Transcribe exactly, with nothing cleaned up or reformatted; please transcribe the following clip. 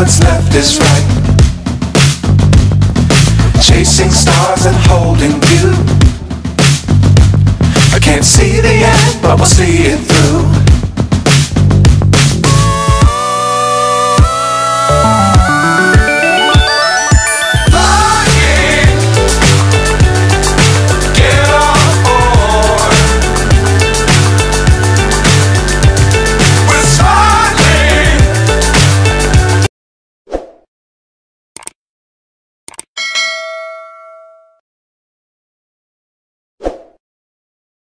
what's left is right. Chasing stars and holding you. I can't see the end, but we'll see it through.